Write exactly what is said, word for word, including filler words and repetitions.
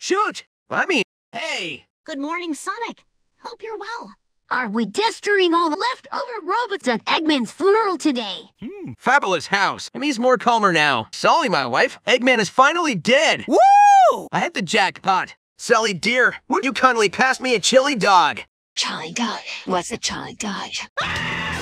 shoot! I mean, hey! Good morning, Sonic. Hope you're well. Are we destroying all the leftover robots at Eggman's funeral today? Hmm. Fabulous house. Emmy's more calmer now. Sully, my wife. Eggman is finally dead. Woo! I hit the jackpot. Sully, dear, would you kindly pass me a chili dog? Chili dog? What's a chili dog?